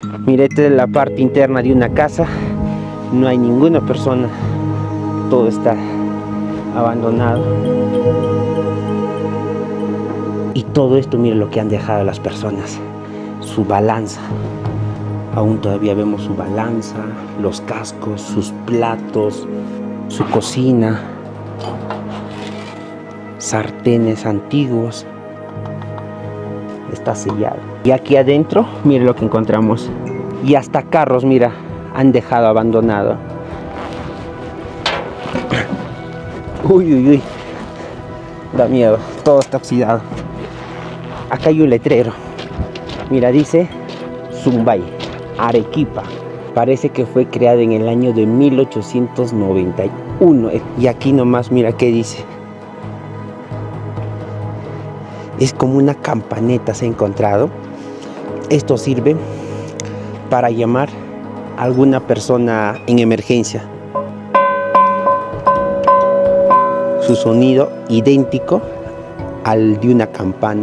Mira, esta es la parte interna de una casa. No hay ninguna persona. Todo está abandonado. Y todo esto, mira lo que han dejado las personas. Su balanza. Aún todavía vemos su balanza, los cascos, sus platos, su cocina, sartenes antiguos. Está sellado. Y aquí adentro, mire lo que encontramos. Y hasta carros, mira, han dejado abandonado. Uy, uy, uy. Da miedo, todo está oxidado. Acá hay un letrero. Mira, dice Zumbay, Arequipa. Parece que fue creada en el año de 1891. Y aquí nomás, mira qué dice. Es como una campaneta, se ha encontrado. Esto sirve para llamar a alguna persona en emergencia. Su sonido idéntico al de una campana.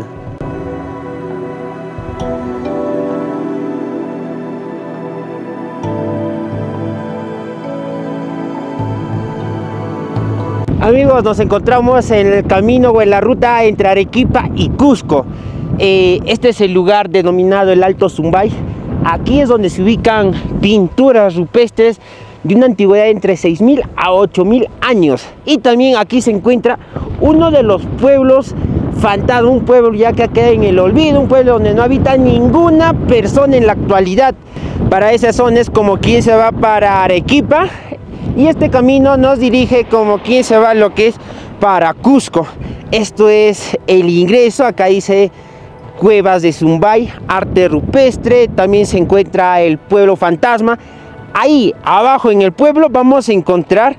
Amigos, nos encontramos en el camino o en la ruta entre Arequipa y Cusco. Este es el lugar denominado el Alto Zumbay. Aquí es donde se ubican pinturas rupestres de una antigüedad entre 6.000 a 8.000 años. Y también aquí se encuentra uno de los pueblos fantasma, un pueblo ya que queda en el olvido, un pueblo donde no habita ninguna persona en la actualidad. Para esa zona es como quien se va para Arequipa. Y este camino nos dirige como quien se va a lo que es para Cusco. Esto es el ingreso. Acá dice Cuevas de Zumbay, arte rupestre. También se encuentra el pueblo fantasma. Ahí abajo en el pueblo vamos a encontrar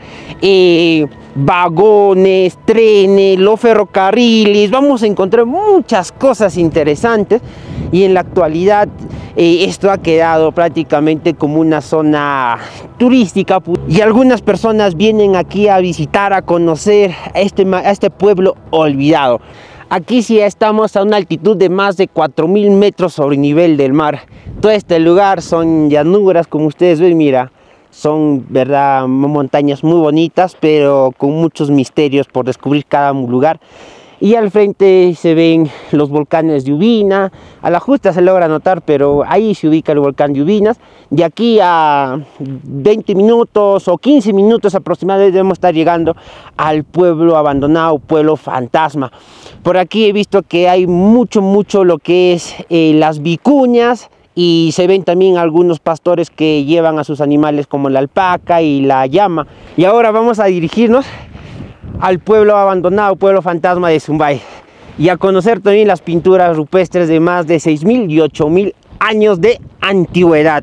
vagones, trenes, los ferrocarriles. Vamos a encontrar muchas cosas interesantes. Y en la actualidad esto ha quedado prácticamente como una zona turística. Y algunas personas vienen aquí a visitar, a conocer a este pueblo olvidado. Aquí sí estamos a una altitud de más de 4.000 metros sobre el nivel del mar. Todo este lugar son llanuras, como ustedes ven, mira. Son, verdad, montañas muy bonitas, pero con muchos misterios por descubrir cada lugar. Y al frente se ven los volcanes de Ubina. A la justa se logra notar, pero ahí se ubica el volcán de Ubinas. De aquí a 20 minutos o 15 minutos aproximadamente debemos estar llegando al pueblo abandonado, pueblo fantasma. Por aquí he visto que hay mucho lo que es las vicuñas. Y se ven también algunos pastores que llevan a sus animales como la alpaca y la llama. Y ahora vamos a dirigirnos al pueblo abandonado, pueblo fantasma de Zumbay. Y a conocer también las pinturas rupestres de más de 6.000 y 8.000 años de antigüedad.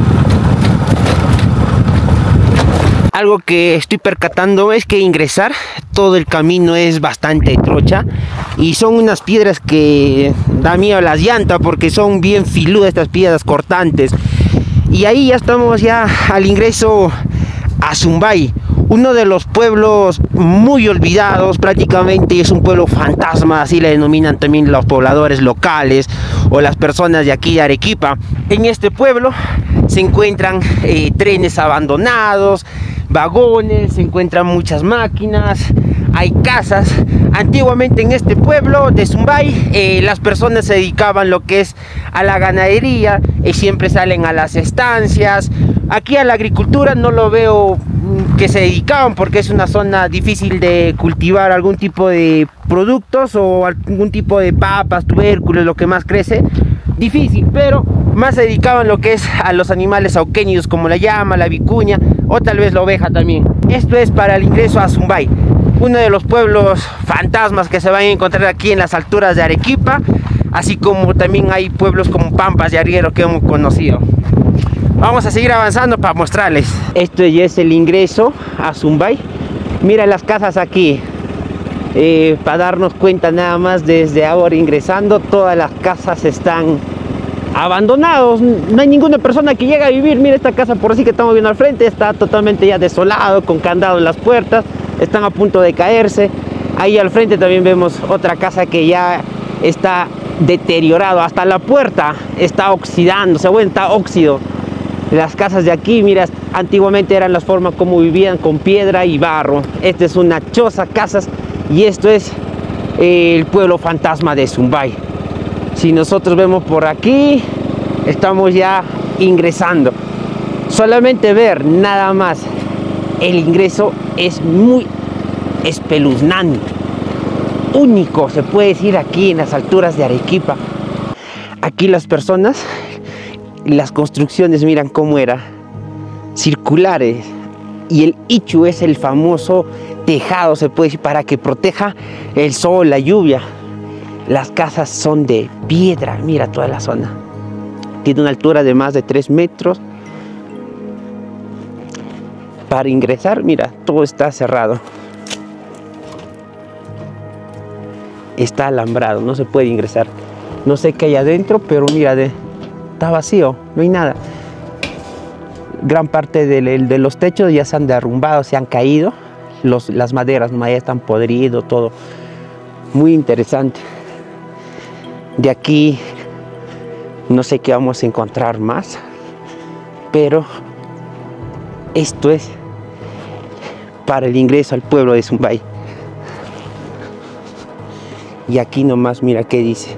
Algo que estoy percatando es que ingresar todo el camino es bastante trocha y son unas piedras que da miedo a las llantas porque son bien filudas estas piedras cortantes. Y ahí ya estamos ya al ingreso a Zumbay, uno de los pueblos muy olvidados, prácticamente es un pueblo fantasma, así le denominan también los pobladores locales o las personas de aquí de Arequipa. En este pueblo se encuentran trenes abandonados, vagones, se encuentran muchas máquinas, hay casas. Antiguamente en este pueblo de Zumbay las personas se dedicaban lo que es a la ganadería, siempre salen a las estancias. Aquí a la agricultura no lo veo que se dedicaban porque es una zona difícil de cultivar algún tipo de productos o algún tipo de papas, tubérculos, lo que más crece, difícil, pero más se dedicaban lo que es a los animales auqueños como la llama, la vicuña o tal vez la oveja también. Esto es para el ingreso a Zumbay, uno de los pueblos fantasmas que se van a encontrar aquí en las alturas de Arequipa, así como también hay pueblos como Pampas de Arriero que hemos conocido. Vamos a seguir avanzando para mostrarles. Esto ya es el ingreso a Zumbay. Mira las casas aquí. Para darnos cuenta nada más desde ahora ingresando, todas las casas están abandonadas. No hay ninguna persona que llegue a vivir. Mira esta casa por así que estamos viendo al frente. Está totalmente ya desolado, con candado en las puertas. Están a punto de caerse. Ahí al frente también vemos otra casa que ya está deteriorado, hasta la puerta está oxidándose, bueno, está óxido. Las casas de aquí, mira, antiguamente eran las formas como vivían, con piedra y barro. Esta es una choza, casas, y esto es el pueblo fantasma de Zumbay. Si nosotros vemos por aquí, estamos ya ingresando. Solamente ver nada más el ingreso es muy espeluznante, único, se puede decir, aquí en las alturas de Arequipa. Aquí las personas, las construcciones, miran cómo era, circulares, y el ichu es el famoso tejado, se puede decir, para que proteja el sol, la lluvia. Las casas son de piedra, mira toda la zona, tiene una altura de más de 3 metros. Para ingresar, mira, todo está cerrado, está alambrado, no se puede ingresar. No sé qué hay adentro, pero mira, está vacío, no hay nada. Gran parte de los techos ya se han derrumbado, se han caído. Las maderas ya están podridas, todo. Muy interesante. De aquí no sé qué vamos a encontrar más, pero esto es para el ingreso al pueblo de Zumbay. Y aquí nomás mira qué dice.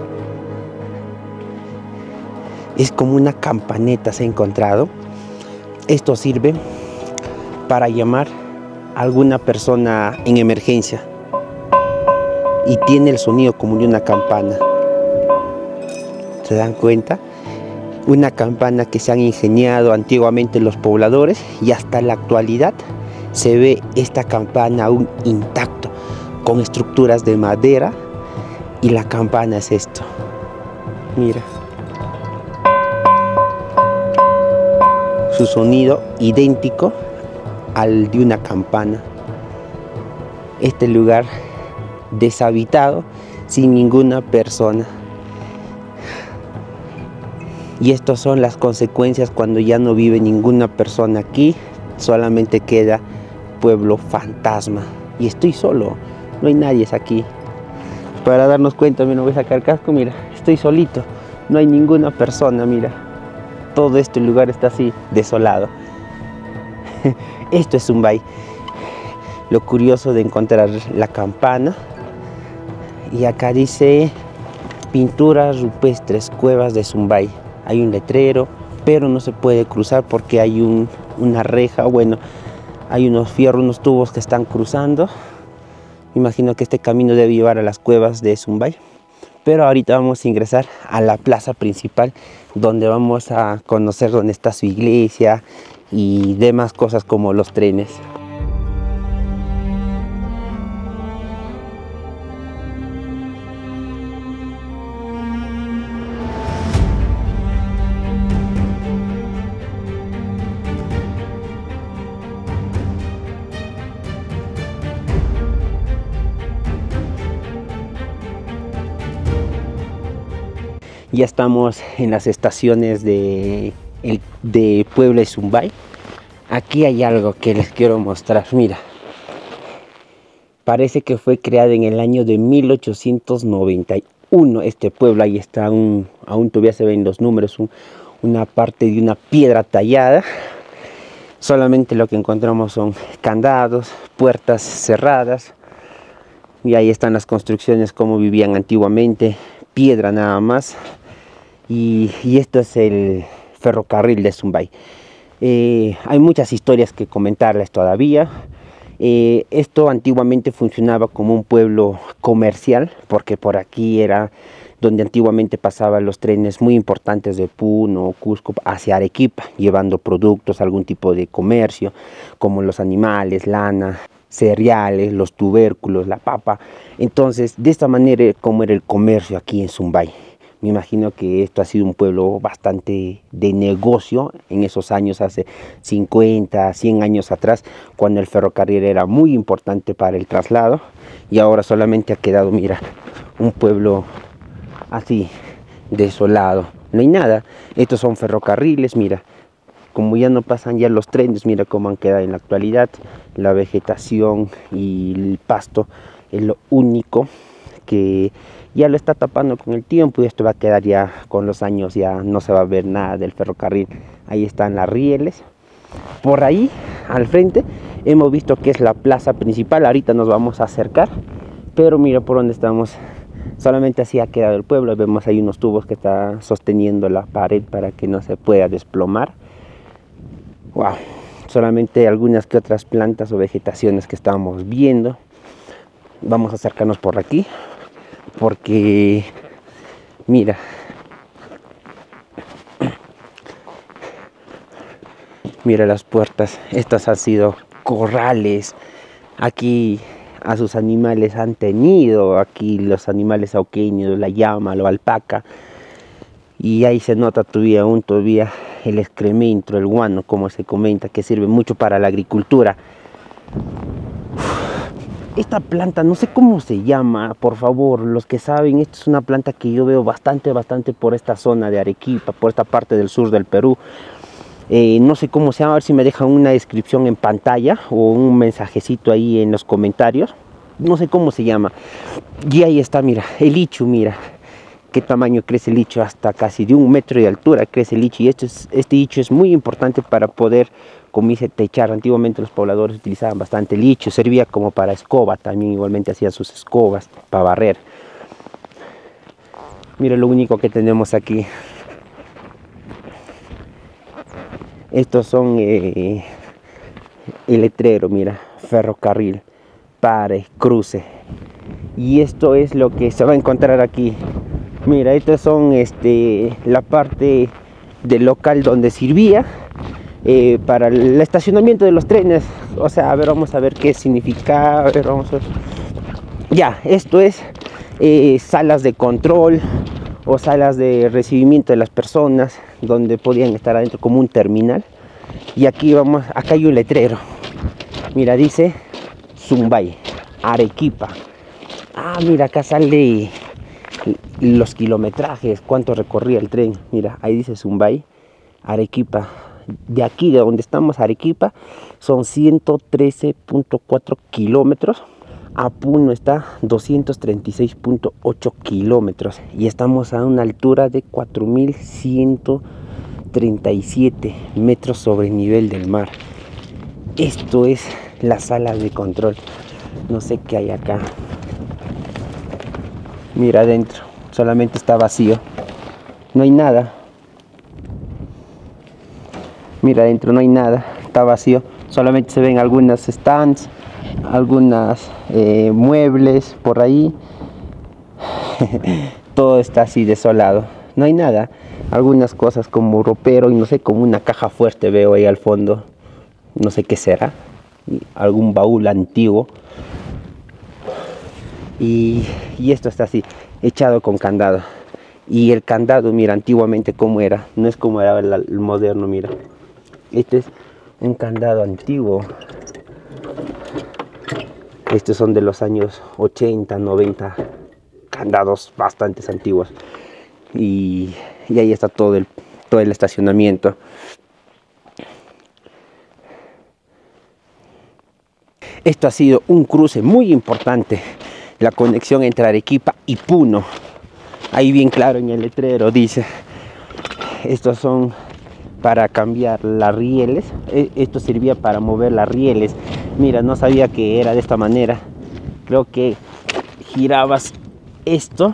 Es como una campaneta, se ha encontrado. Esto sirve para llamar a alguna persona en emergencia. Y tiene el sonido como de una campana. ¿Se dan cuenta? Una campana que se han ingeniado antiguamente los pobladores, y hasta la actualidad se ve esta campana aún intacto, con estructuras de madera, y la campana es esto. Mira. Su sonido idéntico al de una campana. Este lugar deshabitado, sin ninguna persona. Y estas son las consecuencias cuando ya no vive ninguna persona aquí, solamente queda pueblo fantasma. Y estoy solo, no hay nadie aquí. Para darnos cuenta, mira, voy a sacar casco, mira, estoy solito, no hay ninguna persona, mira. Todo este lugar está así, desolado. Esto es Zumbay. Lo curioso de encontrar la campana. Y acá dice pinturas rupestres, cuevas de Zumbay. Hay un letrero, pero no se puede cruzar porque hay una reja, bueno, hay unos fierros, unos tubos que están cruzando. Me imagino que este camino debe llevar a las cuevas de Zumbay. Pero ahorita vamos a ingresar a la plaza principal, donde vamos a conocer dónde está su iglesia y demás cosas como los trenes. Ya estamos en las estaciones de Puebla y Zumbay. Aquí hay algo que les quiero mostrar. Mira, parece que fue creado en el año de 1891 este pueblo. Ahí está, aún todavía se ven los números, una parte de una piedra tallada. Solamente lo que encontramos son candados, puertas cerradas. Y ahí están las construcciones como vivían antiguamente, piedra nada más. Y esto es el ferrocarril de Zumbay. Hay muchas historias que comentarles todavía. Esto antiguamente funcionaba como un pueblo comercial, porque por aquí era donde antiguamente pasaban los trenes muy importantes de Puno, Cusco, hacia Arequipa, llevando productos, algún tipo de comercio, como los animales, lana, cereales, los tubérculos, la papa. Entonces, de esta manera como era el comercio aquí en Zumbay. Me imagino que esto ha sido un pueblo bastante de negocio en esos años, hace 50, 100 años atrás, cuando el ferrocarril era muy importante para el traslado. Y ahora solamente ha quedado, mira, un pueblo así, desolado. No hay nada. Estos son ferrocarriles, mira. Como ya no pasan ya los trenes, mira cómo han quedado en la actualidad. La vegetación y el pasto es lo único que ya lo está tapando con el tiempo y esto va a quedar ya con los años, ya no se va a ver nada del ferrocarril. Ahí están las rieles. Por ahí al frente hemos visto que es la plaza principal. Ahorita nos vamos a acercar, pero mira por donde estamos, solamente así ha quedado el pueblo. Vemos ahí unos tubos que están sosteniendo la pared para que no se pueda desplomar. Wow, solamente algunas que otras plantas o vegetaciones que estábamos viendo. Vamos a acercarnos por aquí porque mira, mira las puertas. Estas han sido corrales. Aquí a sus animales han tenido, aquí los animales auqueños, la llama, la alpaca, y ahí se nota todavía el excremento, el guano, como se comenta, que sirve mucho para la agricultura. Esta planta, no sé cómo se llama, por favor, los que saben, esta es una planta que yo veo bastante por esta zona de Arequipa, por esta parte del sur del Perú. No sé cómo se llama, a ver si me dejan una descripción en pantalla o un mensajecito ahí en los comentarios. No sé cómo se llama. Y ahí está, mira, el lichu, mira qué tamaño crece el lichu, hasta casi de 1 metro de altura crece el lichu. Y este lichu es muy importante para poder, como dice, techar. Antiguamente los pobladores utilizaban bastante lichu, servía como para escoba, también igualmente hacían sus escobas para barrer. Mira lo único que tenemos aquí. Estos son el letrero, mira, ferrocarril, pare, cruce. Y esto es lo que se va a encontrar aquí. Mira, estos son la parte del local donde servía para el estacionamiento de los trenes. O sea, a ver, vamos a ver qué significa. A ver, vamos a ver. Ya, esto es salas de control o salas de recibimiento de las personas, donde podían estar adentro como un terminal. Y aquí vamos, acá hay un letrero. Mira, dice Zumbay, Arequipa. Ah, mira, acá sale los kilometrajes, cuánto recorría el tren. Mira, ahí dice Zumbay, Arequipa. De aquí, de donde estamos, Arequipa, son 113.4 kilómetros. A Puno está 236.8 kilómetros. Y estamos a una altura de 4.137 metros sobre el nivel del mar. Esto es la sala de control. No sé qué hay acá. Mira adentro, solamente está vacío. No hay nada. Mira adentro, no hay nada. Está vacío. Solamente se ven algunas stands, algunas muebles por ahí. Todo está así desolado. No hay nada. Algunas cosas como ropero y no sé, como una caja fuerte veo ahí al fondo. No sé qué será. Algún baúl antiguo. Y esto está así, echado con candado. Y el candado, mira, antiguamente cómo era. No es como era el moderno, mira. Este es un candado antiguo. Estos son de los años 80, 90. Candados bastante antiguos. Y ahí está todo el estacionamiento. Esto ha sido un cruce muy importante. La conexión entre Arequipa y Puno. Ahí bien claro en el letrero dice. Estos son para cambiar las rieles. Esto servía para mover las rieles. Mira, no sabía que era de esta manera. Creo que girabas esto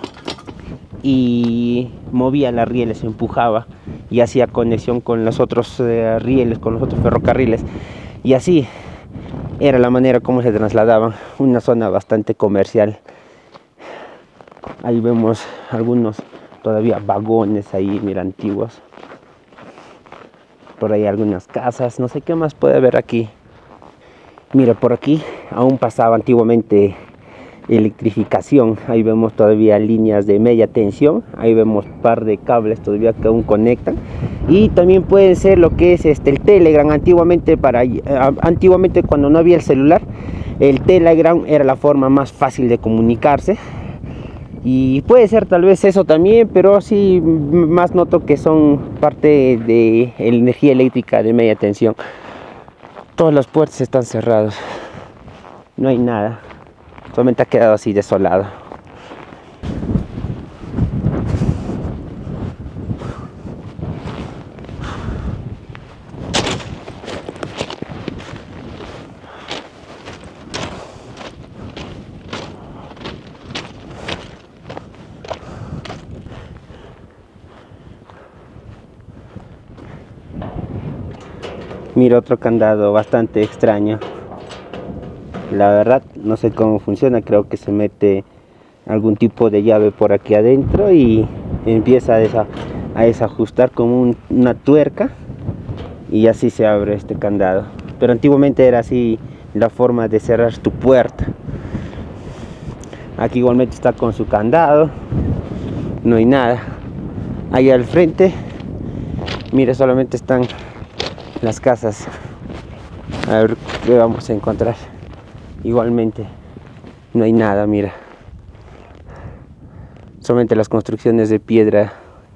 y movía las rieles, empujaba y hacía conexión con los otros rieles, con los otros ferrocarriles. Y así era la manera como se trasladaban. Una zona bastante comercial. Ahí vemos algunos todavía vagones ahí, mira, antiguos. Por ahí algunas casas, no sé qué más puede haber aquí. Mira, por aquí aún pasaba antiguamente electrificación. Ahí vemos todavía líneas de media tensión. Ahí vemos un par de cables todavía que aún conectan. Y también puede ser lo que es el Telegram. Antiguamente cuando no había el celular, el Telegram era la forma más fácil de comunicarse. Y puede ser tal vez eso también, pero sí más noto que son parte de la energía eléctrica de media tensión. Todas las puertas están cerradas. No hay nada. Solamente ha quedado así desolado. Mira, otro candado bastante extraño. La verdad no sé cómo funciona, creo que se mete algún tipo de llave por aquí adentro y empieza a desajustar como una tuerca y así se abre este candado. Pero antiguamente era así la forma de cerrar tu puerta. Aquí igualmente está con su candado, no hay nada. Ahí al frente, mira, solamente están las casas. A ver qué vamos a encontrar. Igualmente no hay nada, mira, solamente las construcciones de piedra.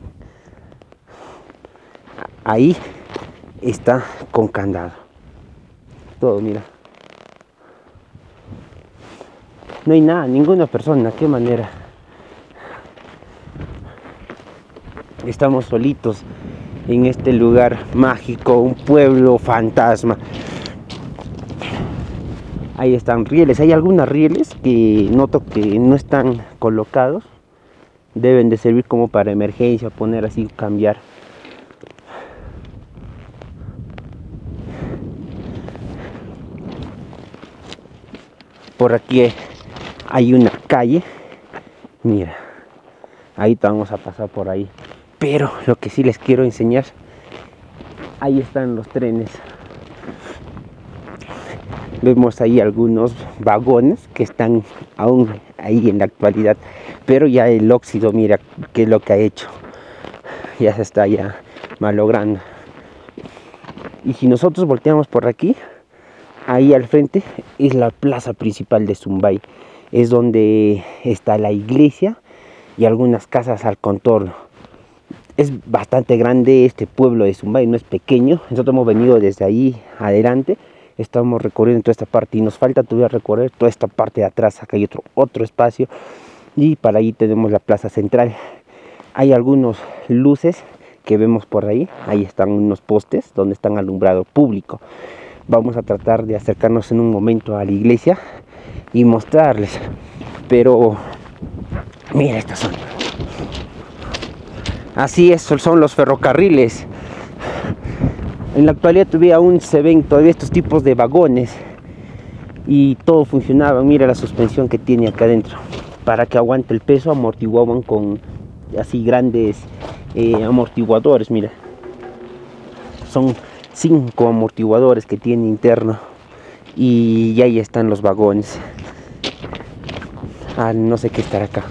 Ahí está con candado todo, mira, no hay nada, ninguna persona. Qué manera, estamos solitos en este lugar mágico, un pueblo fantasma. Ahí están rieles, hay algunas rieles que noto que no están colocados, deben de servir como para emergencia, poner así, cambiar. Por aquí hay una calle, mira, ahí vamos a pasar por ahí. Pero lo que sí les quiero enseñar, ahí están los trenes. Vemos ahí algunos vagones que están aún ahí en la actualidad, pero ya el óxido, mira qué es lo que ha hecho, ya se está ya malogrando. Y si nosotros volteamos por aquí, ahí al frente es la plaza principal de Zumbay, es donde está la iglesia y algunas casas al contorno. Es bastante grande este pueblo de Zumbay, no es pequeño. Nosotros hemos venido desde ahí adelante, estamos recorriendo toda esta parte y nos falta todavía recorrer toda esta parte de atrás. Acá hay otro espacio y para ahí tenemos la plaza central. Hay algunos luces que vemos por ahí, ahí están unos postes donde están alumbrado público. Vamos a tratar de acercarnos en un momento a la iglesia y mostrarles, pero mira esta zona. Así es, son los ferrocarriles. En la actualidad todavía aún se ven todavía estos tipos de vagones y todo funcionaba. Mira la suspensión que tiene acá adentro, para que aguante el peso. Amortiguaban con así grandes amortiguadores. Mira, son 5 amortiguadores que tiene interno y ahí están los vagones. No sé qué estará acá.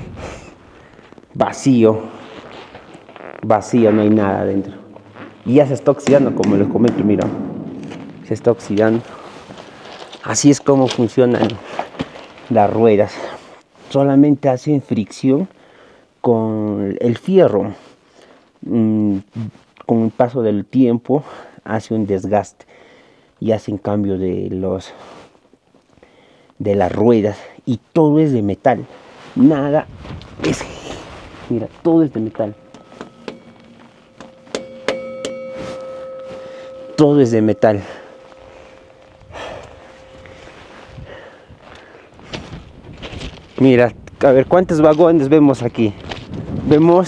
Vacío, no hay nada adentro. Y ya se está oxidando, como les comento, mira, se está oxidando. Así es como funcionan las ruedas. Solamente hacen fricción con el fierro. Con el paso del tiempo hace un desgaste y hacen cambio de las ruedas, y todo es de metal. Nada es, mira, todo es de metal. Todo es de metal. Mira, a ver cuántos vagones vemos aquí. Vemos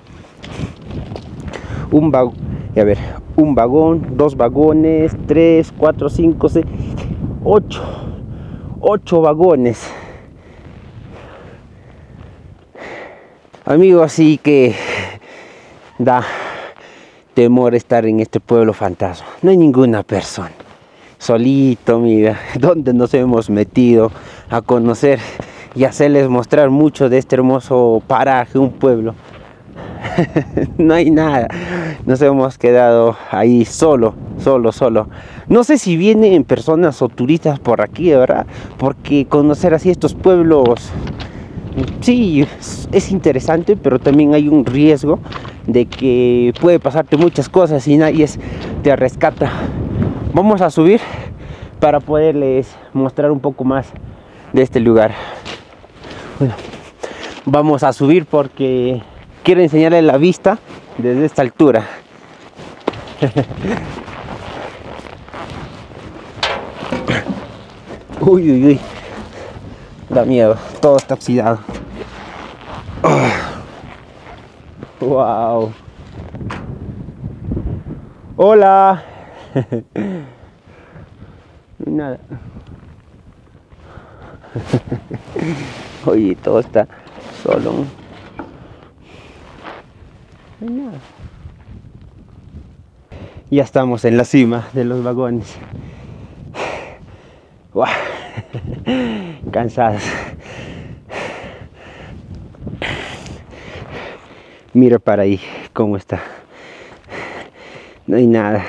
un vagón, a ver, un vagón, 2 vagones, 3, 4, 5, 6, 8 vagones. Amigos, así que da temor estar en este pueblo fantasma. No hay ninguna persona. Solito, mira, donde nos hemos metido a conocer y hacerles mostrar mucho de este hermoso paraje, un pueblo. No hay nada. Nos hemos quedado ahí solo. No sé si vienen personas o turistas por aquí, ¿verdad? Porque conocer así estos pueblos, sí, es interesante, pero también hay un riesgo de que puede pasarte muchas cosas y nadie te rescata. Vamos a subir para poderles mostrar un poco más de este lugar. Bueno, Vamos a subir porque quiero enseñarles la vista desde esta altura. Uy, uy, uy. Da miedo, todo está oxidado. Wow. Hola. Nada. Oye, todo está solo. No hay nada. Ya estamos en la cima de los vagones. Wow. Cansados. Mira para ahí cómo está. No hay nada.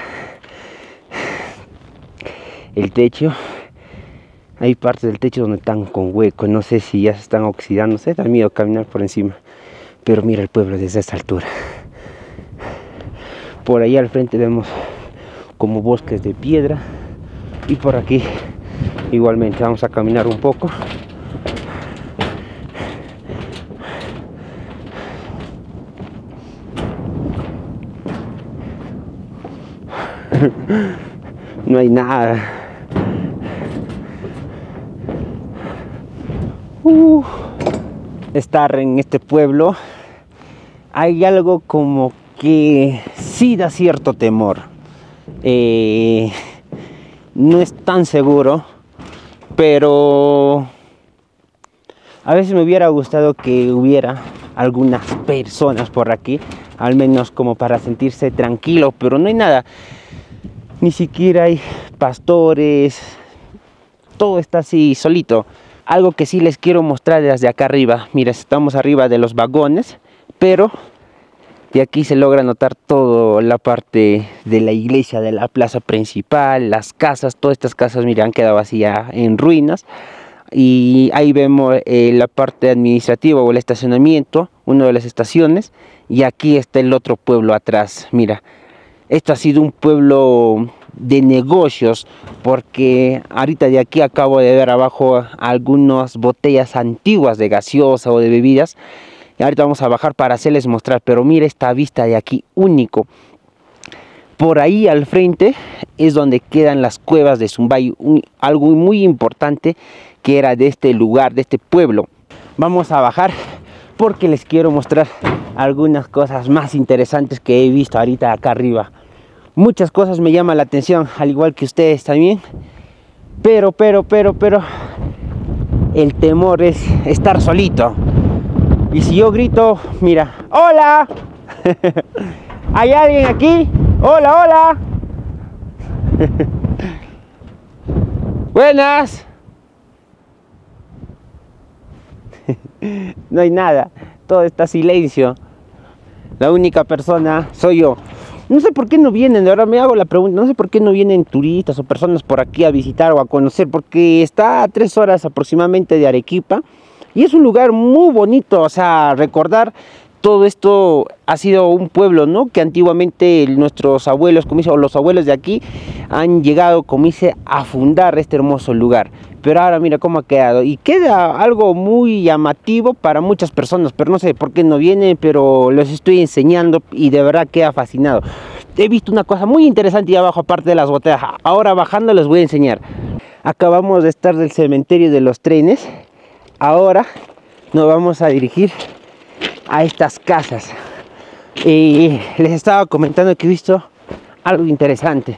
El techo, hay partes del techo donde están con hueco. No sé si ya se están oxidando. Se da miedo caminar por encima. Pero mira el pueblo desde esta altura. Por ahí al frente vemos como bosques de piedra. Y por aquí igualmente vamos a caminar un poco. No hay nada. Estar en este pueblo, hay algo como que sí da cierto temor. No es tan seguro, pero a veces me hubiera gustado que hubiera algunas personas por aquí, al menos como para sentirse tranquilo, pero no hay nada. Ni siquiera hay pastores, todo está así solito. Algo que sí les quiero mostrar desde acá arriba. Mira, estamos arriba de los vagones, pero de aquí se logra notar toda la parte de la iglesia, de la plaza principal, las casas. Todas estas casas, mira, han quedado así ya en ruinas. Y ahí vemos la parte administrativa o el estacionamiento, una de las estaciones. Y aquí está el otro pueblo atrás, mira. Esto ha sido un pueblo de negocios, porque ahorita de aquí acabo de ver abajo algunas botellas antiguas de gaseosa o de bebidas. Y ahorita vamos a bajar para hacerles mostrar, pero mira esta vista de aquí, único. Por ahí al frente es donde quedan las cuevas de Zumbay, algo muy importante que era de este lugar, de este pueblo. Vamos a bajar porque les quiero mostrar algunas cosas más interesantes que he visto ahorita acá arriba. Muchas cosas me llaman la atención, al igual que ustedes también. Pero el temor es estar solito. Y si yo grito, mira, ¡hola! ¿Hay alguien aquí? ¡Hola, hola! ¡Buenas! No hay nada, todo está silencio. La única persona soy yo. No sé por qué no vienen, de verdad me hago la pregunta, no sé por qué no vienen turistas o personas por aquí a visitar o a conocer, porque está a 3 horas aproximadamente de Arequipa y es un lugar muy bonito. O sea, recordar todo esto ha sido un pueblo, ¿no? Que antiguamente nuestros abuelos, como dice, o los abuelos de aquí han llegado, como dice, a fundar este hermoso lugar. Pero ahora mira cómo ha quedado. Y queda algo muy llamativo para muchas personas. Pero no sé por qué no vienen, pero los estoy enseñando y de verdad queda fascinado. He visto una cosa muy interesante ahí abajo, aparte de las botellas. Ahora bajando les voy a enseñar. Acabamos de estar del cementerio de los trenes. Ahora nos vamos a dirigir a estas casas. Y les estaba comentando que he visto algo interesante.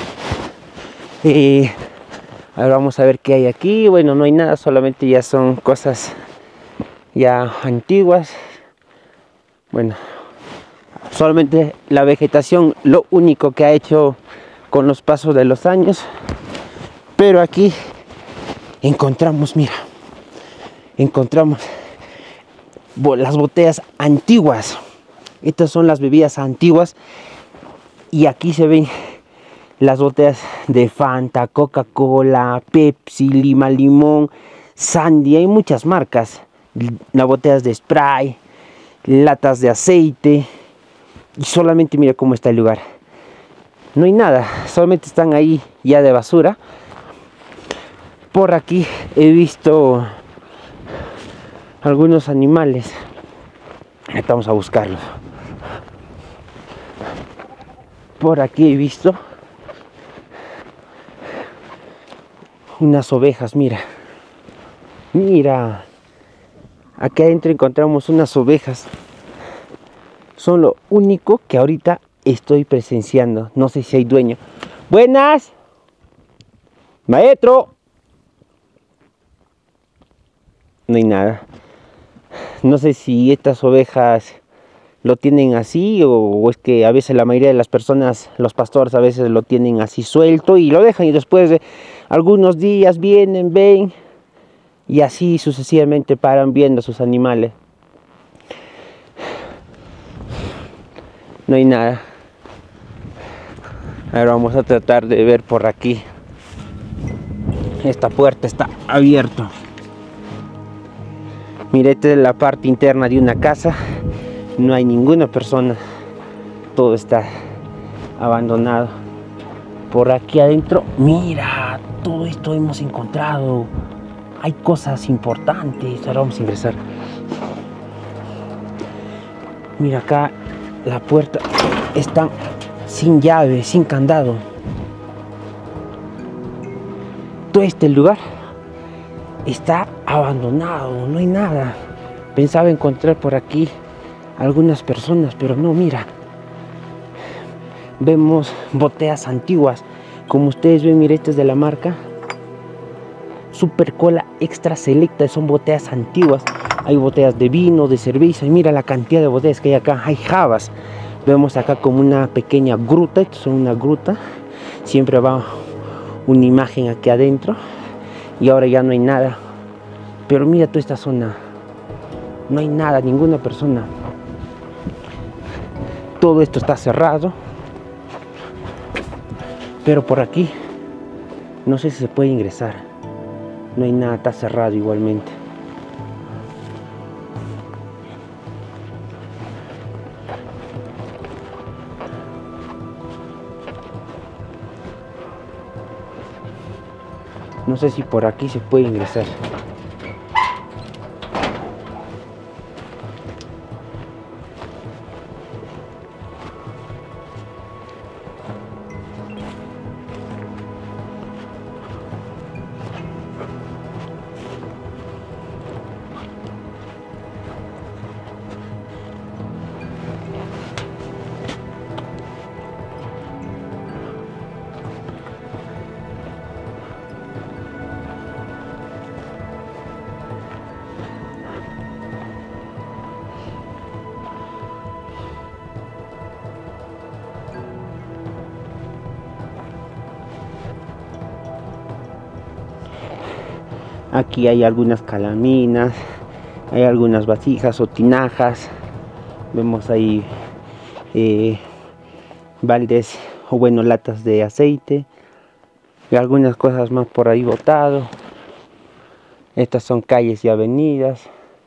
Ahora vamos a ver qué hay aquí. Bueno, no hay nada, solamente ya son cosas ya antiguas. Bueno, solamente la vegetación, lo único que ha hecho con los pasos de los años. Pero aquí encontramos, mira, encontramos las botellas antiguas. Estas son las bebidas antiguas. Y aquí se ven las botellas de Fanta, Coca-Cola, Pepsi, Lima Limón, Sandy. Hay muchas marcas. Las botellas de spray, latas de aceite. Y solamente mira cómo está el lugar. No hay nada, solamente están ahí ya de basura. Por aquí he visto algunos animales. Vamos a buscarlos. Por aquí he visto unas ovejas, mira. Mira. Aquí adentro encontramos unas ovejas. Son lo único que ahorita estoy presenciando. No sé si hay dueño. Buenas. Maestro. No hay nada. No sé si estas ovejas lo tienen así o es que a veces la mayoría de las personas, los pastores a veces lo tienen así suelto y lo dejan y después de algunos días vienen, ven y así sucesivamente paran viendo sus animales. No hay nada. Ahora vamos a tratar de ver por aquí. Esta puerta está abierta. Mire, esta es la parte interna de una casa. No hay ninguna persona. Todo está abandonado. Por aquí adentro, mira, todo esto hemos encontrado. Hay cosas importantes. Ahora vamos a ingresar. Mira acá, la puerta está sin llave, sin candado. Todo este lugar está abandonado, no hay nada. Pensaba encontrar por aquí algunas personas, pero no, mira. Vemos botellas antiguas. Como ustedes ven, mira, esta es de la marca Super Cola Extra Selecta. Son botellas antiguas. Hay botellas de vino, de cerveza. Y mira la cantidad de botellas que hay acá. Hay jabas. Vemos acá como una pequeña gruta. Esto es una gruta. Siempre va una imagen aquí adentro. Y ahora ya no hay nada. Pero mira toda esta zona. No hay nada, ninguna persona. Todo esto está cerrado. Pero por aquí no sé si se puede ingresar. No hay nada, está cerrado igualmente. No sé si por aquí se puede ingresar. Aquí hay algunas calaminas, hay algunas vasijas o tinajas. Vemos ahí baldes o bueno, latas de aceite y algunas cosas más por ahí botado. Estas son calles y avenidas.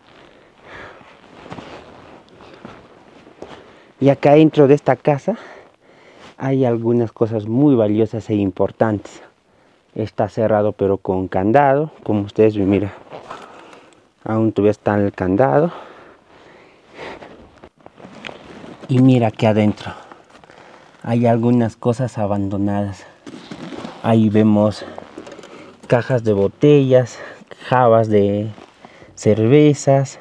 Y acá dentro de esta casa hay algunas cosas muy valiosas e importantes. Está cerrado pero con candado, como ustedes ven, mira, aún todavía está el candado. Y mira que adentro hay algunas cosas abandonadas. Ahí vemos cajas de botellas, jabas de cervezas,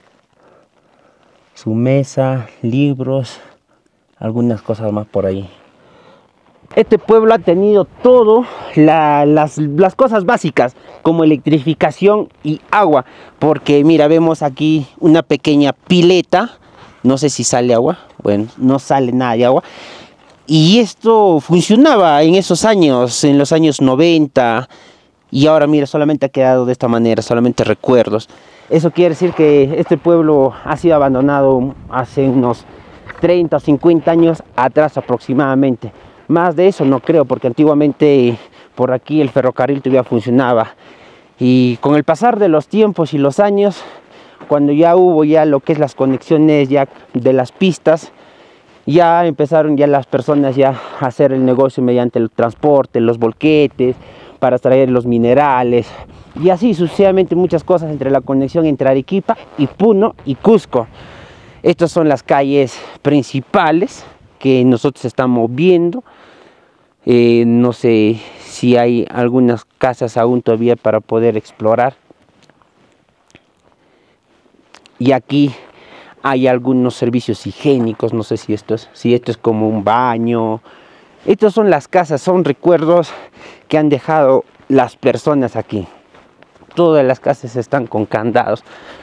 su mesa, libros, algunas cosas más por ahí. Este pueblo ha tenido todo, las cosas básicas como electrificación y agua, porque mira, vemos aquí una pequeña pileta, no sé si sale agua, bueno, no sale nada de agua, y esto funcionaba en esos años, en los años 90, y ahora mira, solamente ha quedado de esta manera, solamente recuerdos. Eso quiere decir que este pueblo ha sido abandonado hace unos 30 o 50 años atrás aproximadamente. Más de eso no creo, porque antiguamente por aquí el ferrocarril todavía funcionaba. Y con el pasar de los tiempos y los años, cuando ya hubo ya lo que es las conexiones ya de las pistas, ya empezaron ya las personas ya a hacer el negocio mediante el transporte, los volquetes, para extraer los minerales y así sucesivamente muchas cosas entre la conexión entre Arequipa y Puno y Cusco. Estas son las calles principales que nosotros estamos viendo. No sé si hay algunas casas aún todavía para poder explorar. Y aquí hay algunos servicios higiénicos, no sé si esto es como un baño. Estas son las casas, son recuerdos que han dejado las personas aquí. Todas las casas están con candados.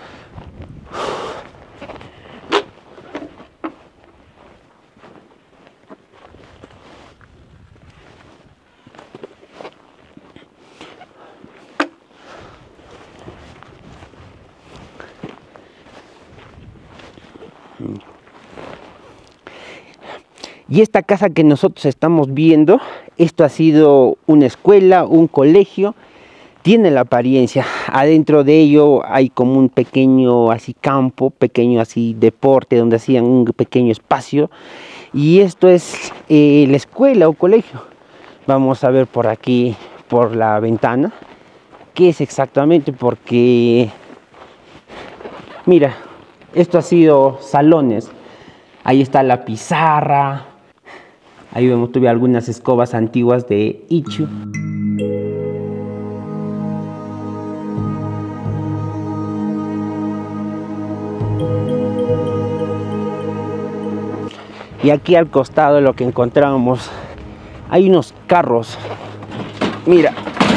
Y esta casa que nosotros estamos viendo, esto ha sido una escuela, un colegio, tiene la apariencia. Adentro de ello hay como un pequeño así campo, pequeño así deporte, donde hacían un pequeño espacio. Y esto es la escuela o colegio. Vamos a ver por aquí, por la ventana, qué es exactamente, porque mira, esto ha sido salones. Ahí está la pizarra. Ahí vemos todavía algunas escobas antiguas de Ichu. Y aquí al costado lo que encontramos, hay unos carros. Mira.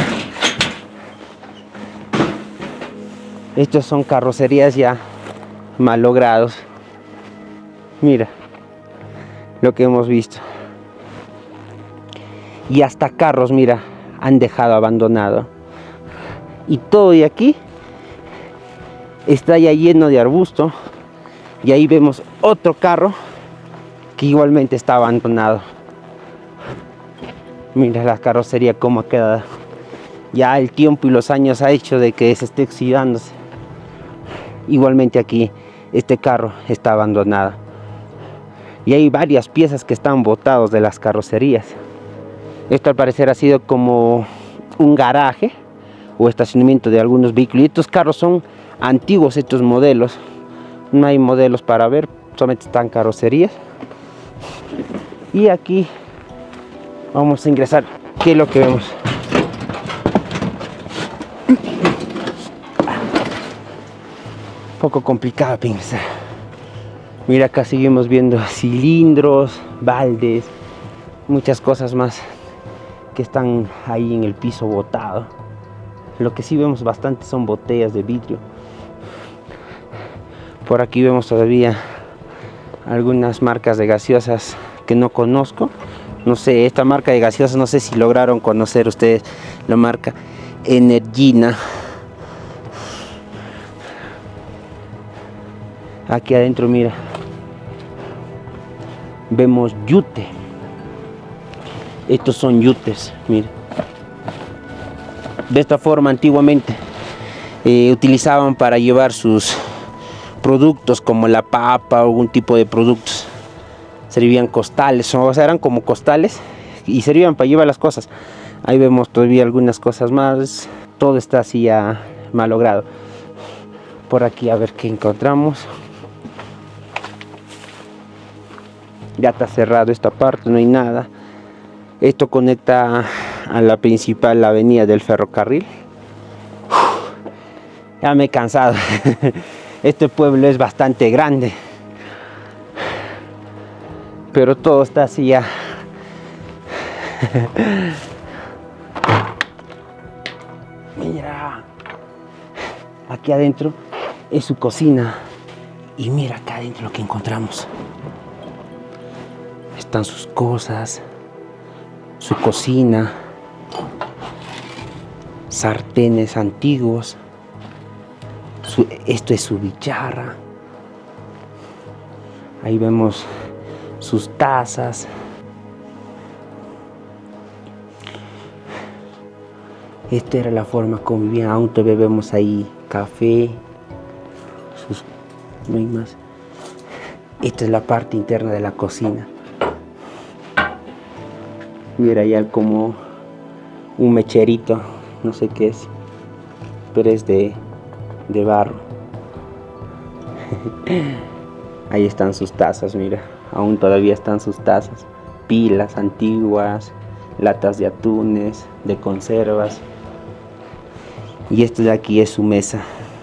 Estos son carrocerías ya malogrados. Mira lo que hemos visto. Y hasta carros, mira, han dejado abandonado. Y todo de aquí está ya lleno de arbusto. Y ahí vemos otro carro que igualmente está abandonado. Mira la carrocería cómo ha quedado. Ya el tiempo y los años ha hecho de que se esté oxidándose. Igualmente aquí este carro está abandonado. Y hay varias piezas que están botadas de las carrocerías. Esto al parecer ha sido como un garaje o estacionamiento de algunos vehículos. Y estos carros son antiguos, estos modelos. No hay modelos para ver, solamente están carrocerías. Y aquí vamos a ingresar. ¿Qué es lo que vemos? Un poco complicado pensar. Mira, acá seguimos viendo cilindros, baldes, muchas cosas más que están ahí en el piso botado. Lo que sí vemos bastante son botellas de vidrio. Por aquí vemos todavía algunas marcas de gaseosas que no conozco. No sé, esta marca de gaseosas, no sé si lograron conocer ustedes la marca Energina. Aquí adentro, mira, vemos yute. Estos son yutes, mira. De esta forma antiguamente utilizaban para llevar sus productos como la papa o algún tipo de productos. Servían costales, o sea, eran como costales y servían para llevar las cosas. Ahí vemos todavía algunas cosas más. Todo está así ya malogrado. Por aquí a ver qué encontramos. Ya está cerrado esta parte, no hay nada. Esto conecta a la principal avenida del ferrocarril. Ya me he cansado. Este pueblo es bastante grande, pero todo está así ya. Mira, aquí adentro es su cocina. Y mira acá adentro lo que encontramos. Están sus cosas, su cocina, sartenes antiguos. Esto es su bicharra. Ahí vemos sus tazas. Esta era la forma como vivían. Aún todavía vemos ahí café. No hay más. Esta es la parte interna de la cocina. Mira ya como un mecherito, no sé qué es, pero es de barro. Ahí están sus tazas, mira, aún todavía están sus tazas, pilas antiguas, latas de atunes, de conservas. Y esto de aquí es su mesa.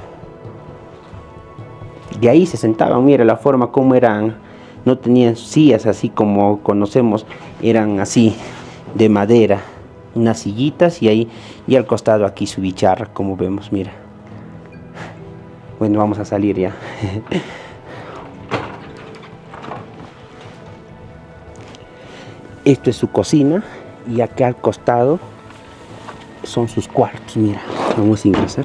Y ahí se sentaban, mira la forma como eran, no tenían sillas así como conocemos, eran así de madera, unas sillitas y ahí, y al costado aquí su bicharra, como vemos, mira. Bueno, vamos a salir ya. Esto es su cocina y acá al costado son sus cuartos, mira. Vamos a ingresar.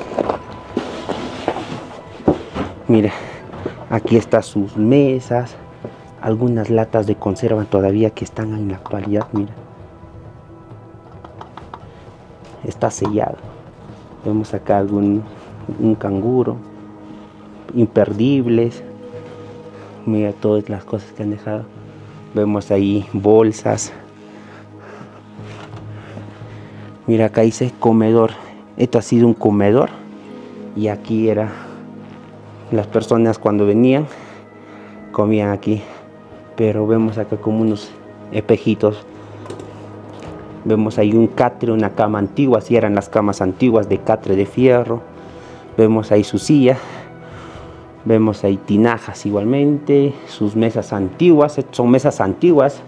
Mira, aquí están sus mesas, algunas latas de conserva todavía que están en la actualidad, mira. Está sellado. Vemos acá un canguro, imperdibles. Mira todas las cosas que han dejado. Vemos ahí bolsas. Mira, acá dice comedor. Esto ha sido un comedor. Y aquí era, las personas cuando venían comían aquí. Pero vemos acá como unos espejitos. Vemos ahí un catre, una cama antigua. Así eran las camas antiguas de catre de fierro. Vemos ahí su silla. Vemos ahí tinajas igualmente. Sus mesas antiguas. Son mesas antiguas.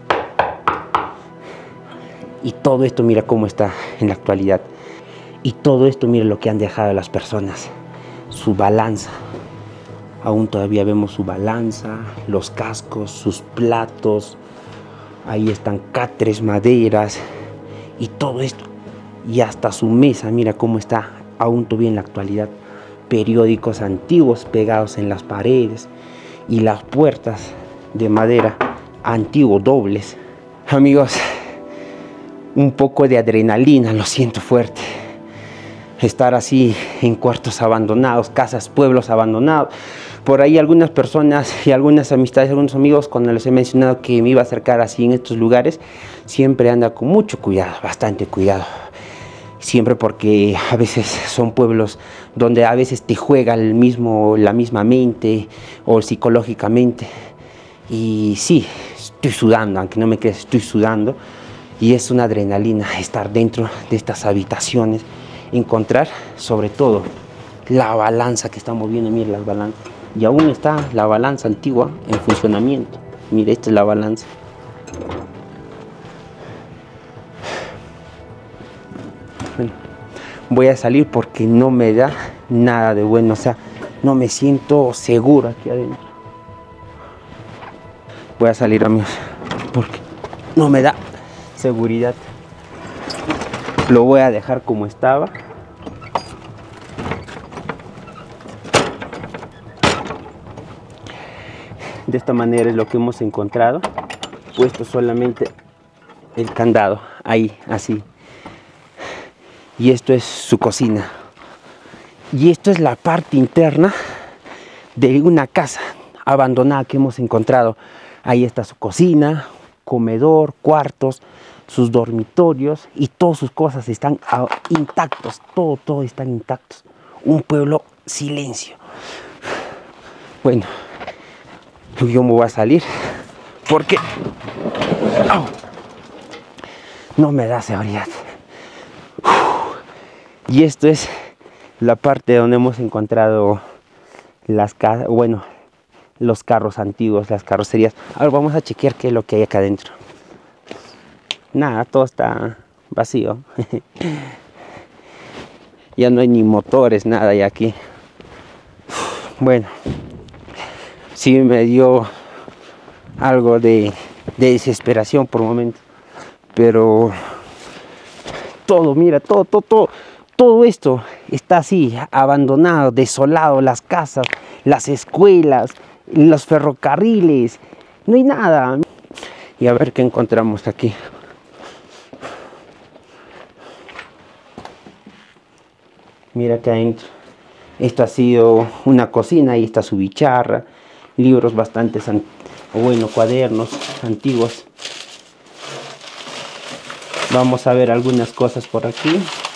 Y todo esto mira cómo está en la actualidad. Y todo esto mira lo que han dejado las personas. Su balanza. Aún todavía vemos su balanza. Los cascos, sus platos. Ahí están catres, maderas. Y todo esto. Y hasta su mesa, mira cómo está aún todavía en la actualidad. Periódicos antiguos pegados en las paredes. Y las puertas de madera antiguos, dobles. Amigos, un poco de adrenalina, lo siento fuerte. Estar así en cuartos abandonados, casas, pueblos abandonados. Por ahí algunas personas y algunas amistades, algunos amigos, cuando les he mencionado que me iba a acercar así en estos lugares, siempre anda con mucho cuidado, bastante cuidado. Siempre porque a veces son pueblos donde a veces te juega la misma mente o psicológicamente. Y sí, estoy sudando, aunque no me creas, estoy sudando. Y es una adrenalina estar dentro de estas habitaciones, encontrar sobre todo la balanza que estamos viendo, miren las balanzas. Y aún está la balanza antigua en funcionamiento. Mire, esta es la balanza. Bueno, voy a salir porque no me da nada de bueno, o sea, no me siento seguro aquí adentro. Voy a salir, amigos, porque no me da seguridad. Lo voy a dejar como estaba. De esta manera es lo que hemos encontrado. Puesto solamente el candado ahí, así. Y esto es su cocina. Y esto es la parte interna de una casa abandonada que hemos encontrado. Ahí está su cocina, comedor, cuartos, sus dormitorios y todas sus cosas están intactos. Todo están intactos. Un pueblo silencio. Bueno, yo me voy a salir porque no me da seguridad. Y esto es la parte donde hemos encontrado las casas, bueno, los carros antiguos, las carrocerías. Ahora vamos a chequear qué es lo que hay acá adentro. Nada, todo está vacío. Ya no hay ni motores, nada hay aquí. Bueno, sí me dio algo de desesperación por momentos. Pero todo, mira, todo esto está así, abandonado, desolado. Las casas, las escuelas, los ferrocarriles. No hay nada. Y a ver qué encontramos aquí. Mira acá adentro. Esto ha sido una cocina. Ahí está su bicharra. Libros cuadernos antiguos. Vamos a ver algunas cosas por aquí.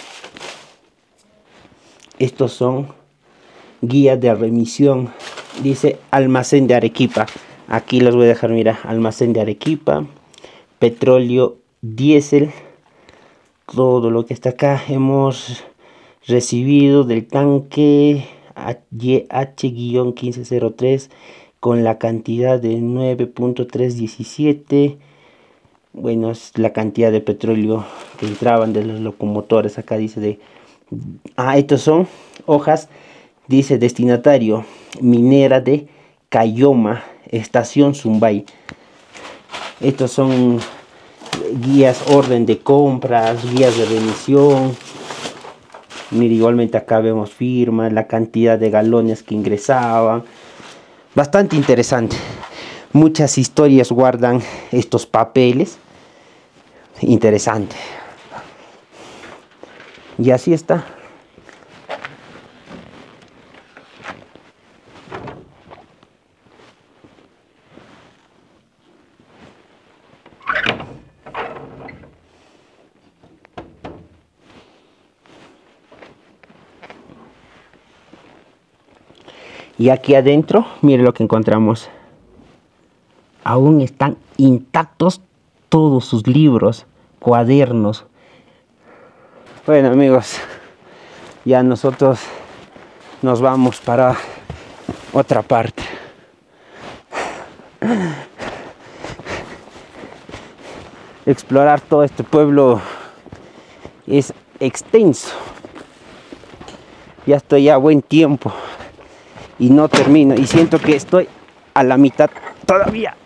Estos son guías de remisión. Dice almacén de Arequipa. Aquí los voy a dejar, mira, almacén de Arequipa, petróleo, diésel, todo lo que está acá. Hemos recibido del tanque YH-1503 con la cantidad de 9.317. Bueno, es la cantidad de petróleo que entraban de los locomotores. Acá dice de... estos son hojas. Dice destinatario, minera de Cayoma, estación Zumbay. Estos son guías, orden de compras, guías de remisión. Mira, igualmente acá vemos firmas, la cantidad de galones que ingresaban. Bastante interesante. Muchas historias guardan estos papeles. Interesante. Y así está. Y aquí adentro, miren lo que encontramos. Aún están intactos todos sus libros, cuadernos. Bueno, amigos, ya nosotros nos vamos para otra parte. Explorar todo este pueblo es extenso. Ya estoy a buen tiempo y no termino, y siento que estoy a la mitad todavía.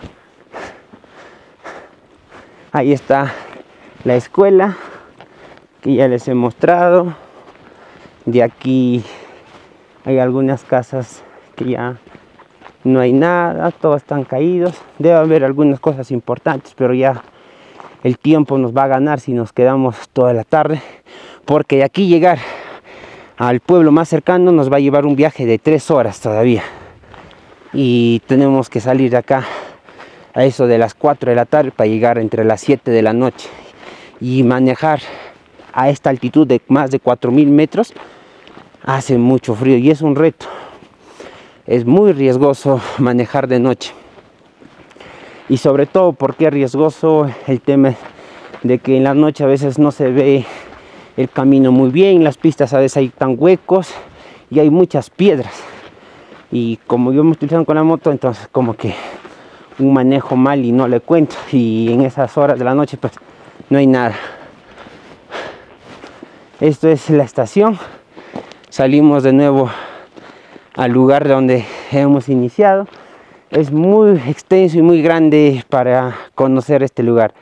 Ahí está la escuela que ya les he mostrado. De aquí hay algunas casas que ya no hay nada, todos están caídos. Debe haber algunas cosas importantes, pero ya el tiempo nos va a ganar si nos quedamos toda la tarde, porque de aquí llegar al pueblo más cercano nos va a llevar un viaje de 3 horas todavía, y tenemos que salir de acá a eso de las 4 de la tarde para llegar entre las 7 de la noche, y manejar a esta altitud de más de 4000 metros hace mucho frío y es un reto. Es muy riesgoso manejar de noche, y sobre todo porque es riesgoso el tema de que en la noche a veces no se ve el camino muy bien, las pistas a veces hay tan huecos y hay muchas piedras, y como yo me estoy utilizando con la moto, entonces como que un manejo mal y no le cuento, y en esas horas de la noche pues no hay nada. Esto es la estación. Salimos de nuevo al lugar donde hemos iniciado. Es muy extenso y muy grande para conocer este lugar.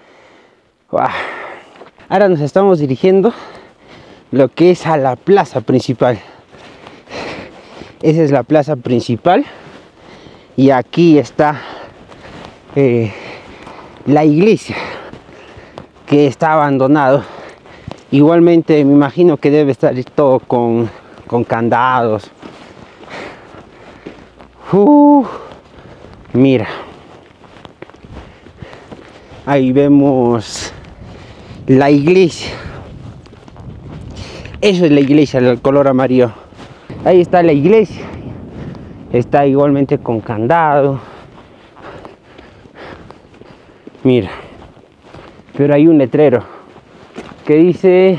Ahora nos estamos dirigiendo lo que es a la plaza principal. Esa es la plaza principal, y aquí está la iglesia, que está abandonado. Igualmente me imagino que debe estar todo con candados. Mira, ahí vemos la iglesia. Eso es la iglesia, el color amarillo. Ahí está la iglesia. Está igualmente con candado. Mira, pero hay un letrero que dice,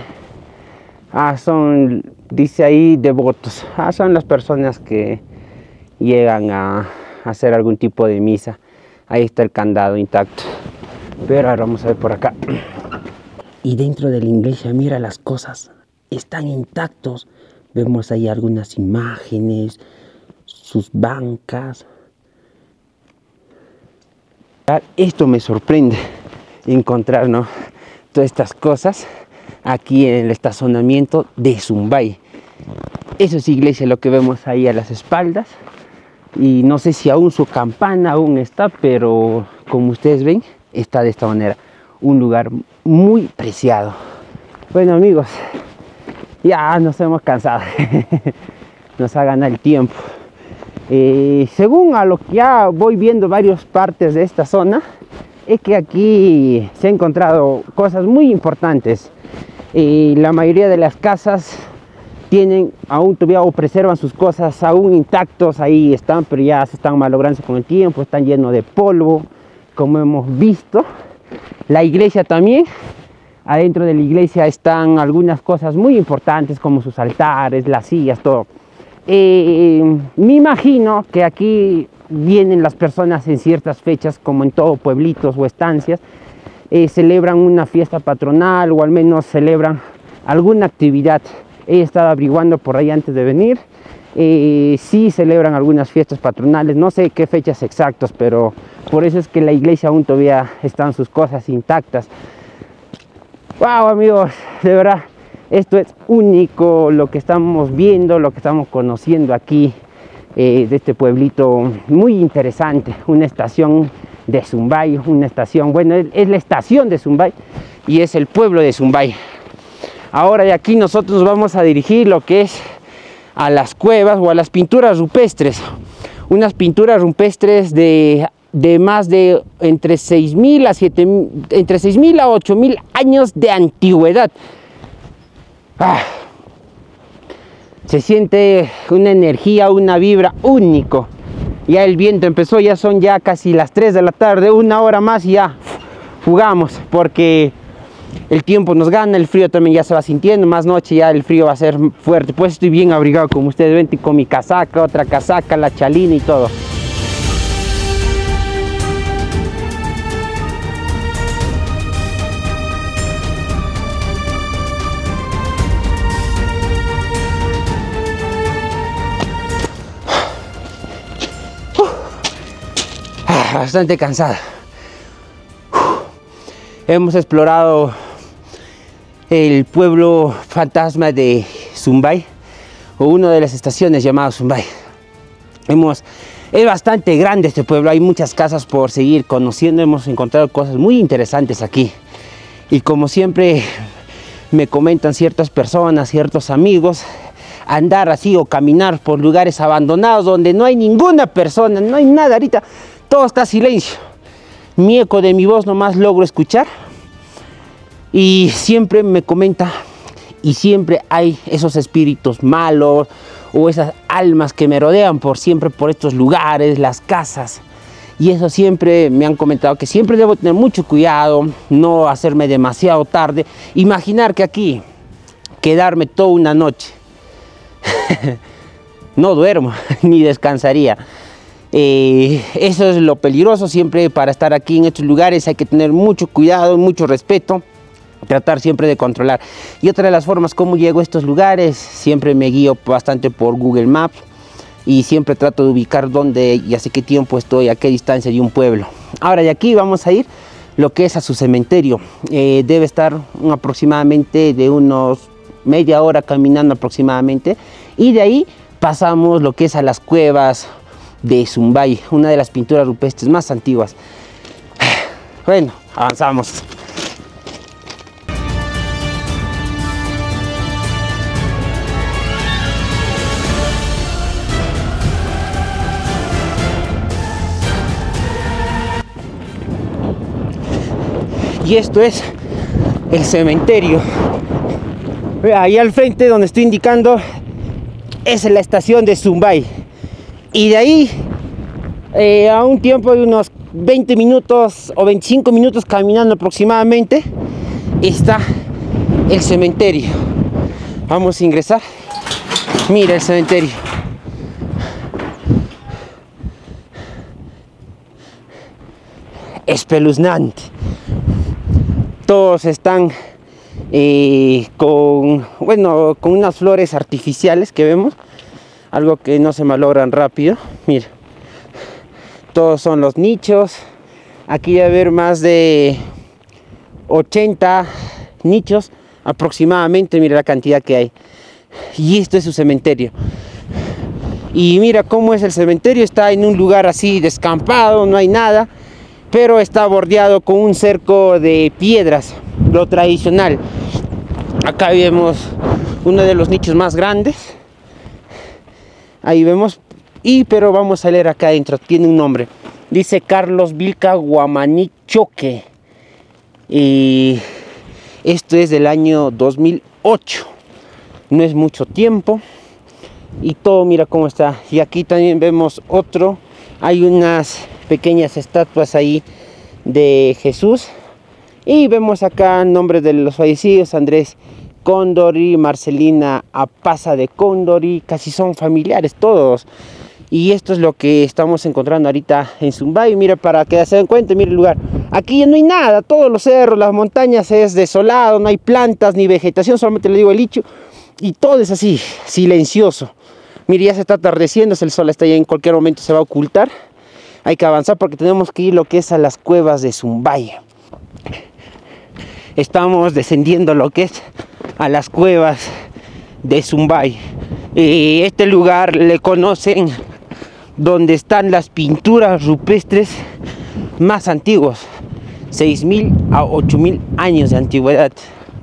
dice ahí devotos. Son las personas que llegan a hacer algún tipo de misa. Ahí está el candado intacto. Pero ahora vamos a ver por acá. Y dentro de la iglesia, mira, las cosas están intactos. Vemos ahí algunas imágenes, sus bancas. Esto me sorprende, encontrar, ¿no?, todas estas cosas aquí en el estacionamiento de Zumbay. Eso es iglesia, lo que vemos ahí a las espaldas. Y no sé si aún su campana aún está, pero como ustedes ven, está de esta manera. Un lugar muy preciado. Bueno, amigos, ya nos hemos cansado. Nos ha ganado el tiempo. Según a lo que ya voy viendo varias partes de esta zona, es que aquí se han encontrado cosas muy importantes. La mayoría de las casas tienen aún todavía o preservan sus cosas aún intactos, ahí están, pero ya se están malogrando con el tiempo, están llenos de polvo, como hemos visto. La iglesia también, adentro de la iglesia están algunas cosas muy importantes como sus altares, las sillas, todo. Me imagino que aquí vienen las personas en ciertas fechas, como en todo pueblitos o estancias, celebran una fiesta patronal o al menos celebran alguna actividad. He estado averiguando por ahí antes de venir, sí celebran algunas fiestas patronales, no sé qué fechas exactas, pero por eso es que la iglesia aún todavía están sus cosas intactas. Wow, amigos, de verdad, esto es único lo que estamos viendo, lo que estamos conociendo aquí, de este pueblito muy interesante, una estación de Zumbay, una estación, bueno, es la estación de Zumbay y es el pueblo de Zumbay. Ahora de aquí nosotros nos vamos a dirigir lo que es a las cuevas o a las pinturas rupestres, unas pinturas rupestres de más de entre 6.000 a 7.000, entre 6.000 a 8.000 años de antigüedad. Se siente una energía, una vibra único. Ya el viento empezó, ya son ya casi las 3 de la tarde, una hora más y ya jugamos, porque el tiempo nos gana, el frío también ya se va sintiendo, más noche ya el frío va a ser fuerte. Pues estoy bien abrigado, como ustedes ven, con mi casaca, otra casaca, la chalina y todo. Bastante cansada. Hemos explorado el pueblo fantasma de Zumbay, o una de las estaciones llamadas Zumbay. Es bastante grande este pueblo, hay muchas casas por seguir conociendo, hemos encontrado cosas muy interesantes aquí. Y como siempre me comentan ciertas personas, ciertos amigos, andar así o caminar por lugares abandonados donde no hay ninguna persona, no hay nada ahorita, todo está silencio. Mi eco de mi voz nomás logro escuchar y siempre me comenta, y siempre hay esos espíritus malos o esas almas que me rodean siempre por estos lugares, las casas. Y eso siempre me han comentado que siempre debo tener mucho cuidado, no hacerme demasiado tarde, imaginar que aquí quedarme toda una noche. No duermo ni descansaría. Eso es lo peligroso. Siempre para estar aquí en estos lugares hay que tener mucho cuidado, mucho respeto, tratar siempre de controlar. Y otra de las formas como llego a estos lugares, siempre me guío bastante por Google Maps y siempre trato de ubicar dónde y hace qué tiempo estoy, a qué distancia de un pueblo. Ahora de aquí vamos a ir lo que es a su cementerio. Debe estar aproximadamente de unos media hora caminando aproximadamente, y de ahí pasamos lo que es a las cuevas de Zumbay, una de las pinturas rupestres más antiguas. Bueno, avanzamos. Y esto es el cementerio. Ahí al frente donde estoy indicando es la estación de Zumbay. Y de ahí a un tiempo de unos 20 minutos o 25 minutos caminando aproximadamente está el cementerio. Vamos a ingresar. Mira el cementerio. Espeluznante. Todos están con unas flores artificiales que vemos, algo que no se malogran rápido. Mira, todos son los nichos. Aquí debe haber más de 80 nichos aproximadamente. Mira la cantidad que hay. Y esto es su cementerio. Y mira cómo es el cementerio. Está en un lugar así descampado, no hay nada, pero está bordeado con un cerco de piedras, lo tradicional. Acá vemos uno de los nichos más grandes. Ahí vemos, pero vamos a leer acá adentro, tiene un nombre. Dice Carlos Vilca Guamanichoque. Y esto es del año 2008. No es mucho tiempo. Y todo, mira cómo está. Y aquí también vemos otro. Hay unas pequeñas estatuas ahí de Jesús. Y vemos acá nombres de los fallecidos: Andrés Cóndori, Marcelina Apaza de Cóndori. Casi son familiares todos. Y esto es lo que estamos encontrando ahorita en Zumbay. Mira, para que se den cuenta, mira el lugar. Aquí ya no hay nada, todos los cerros, las montañas es desolado, no hay plantas ni vegetación, solamente le digo el licho. Y todo es así, silencioso. Mira, ya se está atardeciendo, el sol está ya, en cualquier momento se va a ocultar. Hay que avanzar porque tenemos que ir lo que es a las cuevas de Zumbay. Estamos descendiendo lo que es a las cuevas de Zumbay. Este lugar le conocen donde están las pinturas rupestres más antiguas, 6.000 a 8.000 años de antigüedad.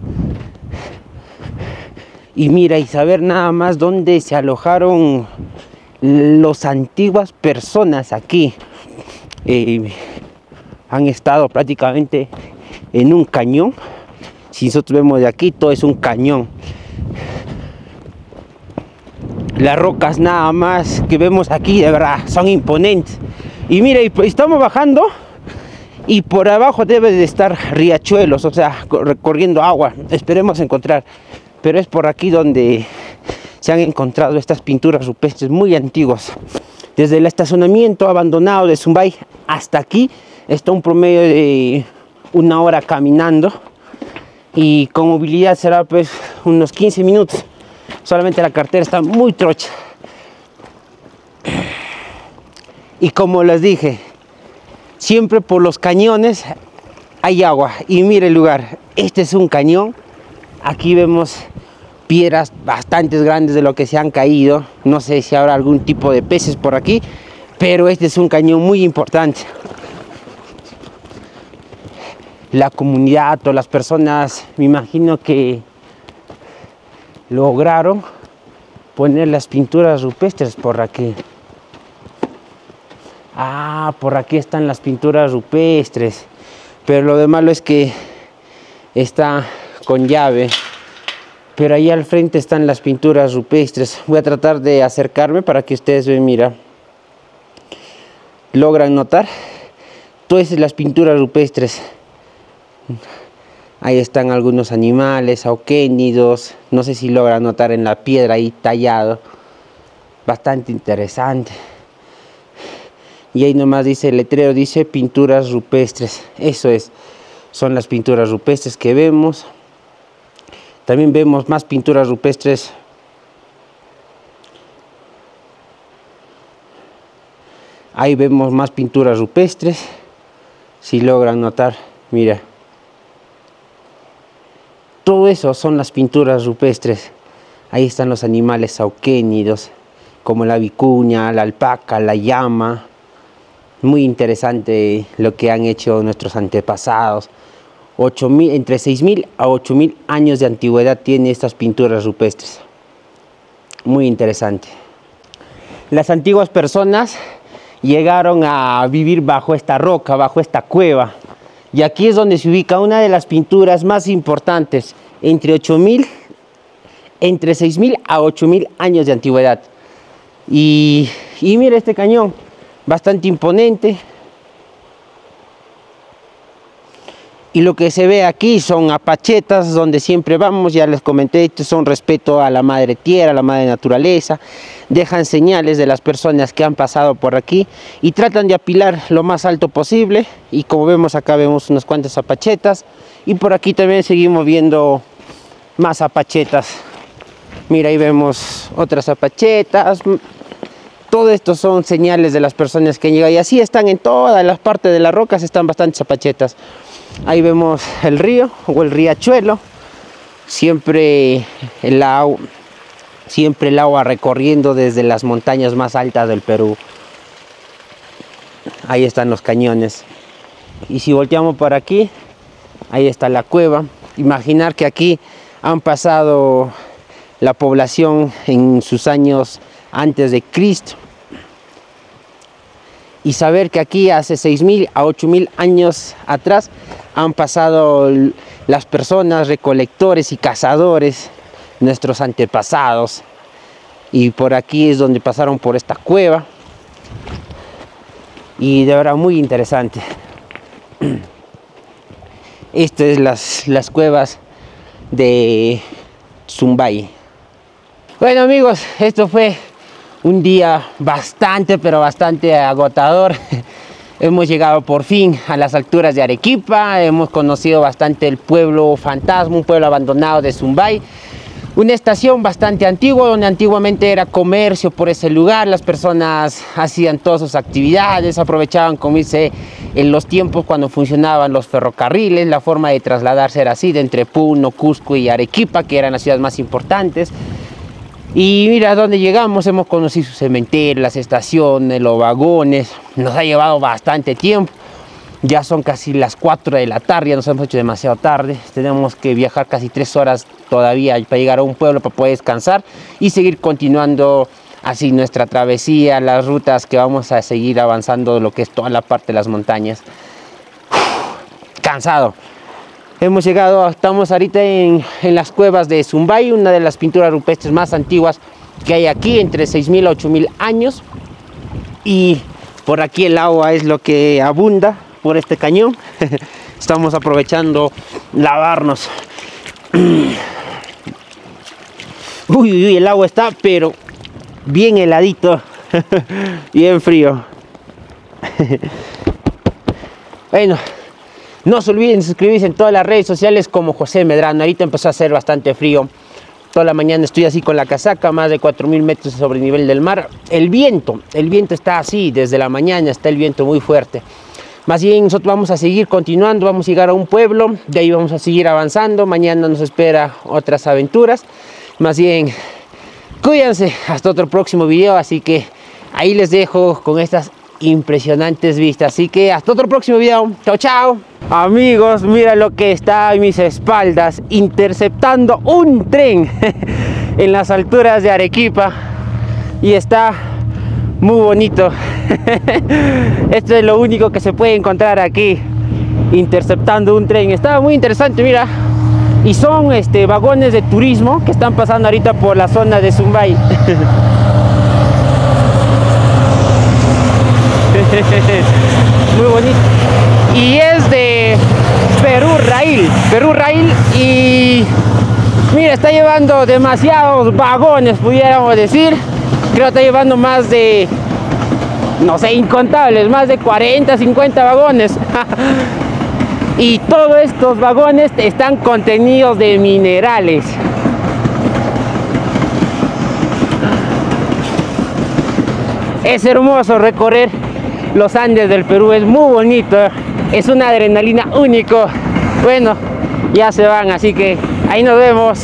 Y mira, y saber nada más dónde se alojaron las antiguas personas aquí. Han estado prácticamente en un cañón. Si nosotros vemos de aquí, todo es un cañón. Las rocas nada más que vemos aquí, de verdad, son imponentes. Y mira, estamos bajando y por abajo debe de estar riachuelos, o sea, recorriendo agua. Esperemos encontrar. Pero es por aquí donde se han encontrado estas pinturas rupestres muy antiguas. Desde el estacionamiento abandonado de Zumbay hasta aquí está un promedio de 1 hora caminando. Y con movilidad será pues unos 15 minutos. Solamente la carretera está muy trocha. Y como les dije, siempre por los cañones hay agua. Y mire el lugar, este es un cañón. Aquí vemos piedras bastante grandes de lo que se han caído. No sé si habrá algún tipo de peces por aquí, pero este es un cañón muy importante. La comunidad o las personas, me imagino que lograron poner las pinturas rupestres por aquí. Ah, por aquí están las pinturas rupestres. Pero lo de malo es que está con llave. Pero ahí al frente están las pinturas rupestres. Voy a tratar de acercarme para que ustedes vean, mira. ¿Logran notar? Todas las pinturas rupestres. Ahí están algunos animales, auquénidos. No sé si logran notar en la piedra ahí tallado. Bastante interesante. Y ahí nomás dice el letrero, dice pinturas rupestres. Eso es, son las pinturas rupestres que vemos. También vemos más pinturas rupestres. Ahí vemos más pinturas rupestres. Si logran notar, mira. Todo eso son las pinturas rupestres. Ahí están los animales auquénidos, como la vicuña, la alpaca, la llama. Muy interesante lo que han hecho nuestros antepasados. Entre 6.000 a 8.000 años de antigüedad tiene estas pinturas rupestres. Muy interesante. Las antiguas personas llegaron a vivir bajo esta roca, bajo esta cueva. Y aquí es donde se ubica una de las pinturas más importantes, entre 6.000 a 8.000 años de antigüedad. Y mira este cañón, bastante imponente. Y lo que se ve aquí son apachetas donde siempre vamos, ya les comenté, estos son respeto a la madre tierra, a la madre naturaleza. Dejan señales de las personas que han pasado por aquí y tratan de apilar lo más alto posible. Y como vemos acá vemos unas cuantas apachetas y por aquí también seguimos viendo más apachetas. Mira, ahí vemos otras apachetas. Todo esto son señales de las personas que han llegado y así están en todas las partes de las rocas, están bastantes apachetas. Ahí vemos el río o el riachuelo, siempre el agua recorriendo desde las montañas más altas del Perú. Ahí están los cañones. Y si volteamos por aquí, ahí está la cueva. Imaginar que aquí han pasado la población en sus años antes de Cristo. y saber que aquí hace 6.000 a 8.000 años atrás han pasado las personas, recolectores y cazadores, nuestros antepasados. Y por aquí es donde pasaron por esta cueva. Y de verdad muy interesante. Estas es las cuevas de Zumbay. Bueno amigos, esto fue un día bastante agotador. Hemos llegado por fin a las alturas de Arequipa, hemos conocido bastante el pueblo fantasma, un pueblo abandonado de Zumbay. Una estación bastante antigua, donde antiguamente era comercio por ese lugar. Las personas hacían todas sus actividades, aprovechaban, como dice, en los tiempos cuando funcionaban los ferrocarriles. La forma de trasladarse era así, de entre Puno, Cusco y Arequipa, que eran las ciudades más importantes. Y mira dónde llegamos, hemos conocido su cementerio, las estaciones, los vagones. Nos ha llevado bastante tiempo. Ya son casi las 4 de la tarde, ya nos hemos hecho demasiado tarde. Tenemos que viajar casi 3 horas todavía para llegar a un pueblo para poder descansar y seguir continuando así nuestra travesía, las rutas que vamos a seguir avanzando, lo que es toda la parte de las montañas. Cansado. Hemos llegado, estamos ahorita en las cuevas de Zumbay, una de las pinturas rupestres más antiguas que hay aquí, entre 6.000 a 8.000 años. Y por aquí el agua es lo que abunda por este cañón. Estamos aprovechando lavarnos. Uy, el agua está pero bien heladito. Bien frío. Bueno, no se olviden de suscribirse en todas las redes sociales como José Medrano. Ahorita empezó a hacer bastante frío. Toda la mañana estoy así con la casaca, más de 4.000 metros sobre el nivel del mar. El viento está así, desde la mañana está el viento muy fuerte. Más bien nosotros vamos a seguir continuando, vamos a llegar a un pueblo, de ahí vamos a seguir avanzando. Mañana nos espera otras aventuras. Más bien, cuídense, hasta otro próximo video, así que ahí les dejo con estas impresionantes vistas. Así que hasta otro próximo video, chao chao. Amigos, mira lo que está a mis espaldas, interceptando un tren en las alturas de Arequipa, y está muy bonito. Esto es lo único que se puede encontrar aquí, interceptando un tren. Estaba muy interesante, mira. Y son vagones de turismo que están pasando ahorita por la zona de Zumbay. Muy bonito. Y es de Perú Rail. Y mira, está llevando demasiados vagones, pudiéramos decir. Creo que está llevando más de, no sé, incontables, más de 40, 50 vagones. Y todos estos vagones están contenidos de minerales. Es hermoso recorrer los Andes del Perú, es muy bonito, es una adrenalina único. Bueno, ya se van, así que ahí nos vemos.